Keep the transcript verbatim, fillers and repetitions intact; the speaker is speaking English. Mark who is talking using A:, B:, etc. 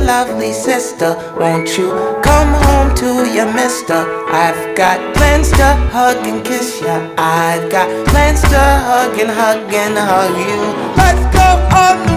A: lovely sister. Won't you come home to your mister? I've got plans to hug and kiss ya. I've got plans to hug and hug and hug you. Let's go on.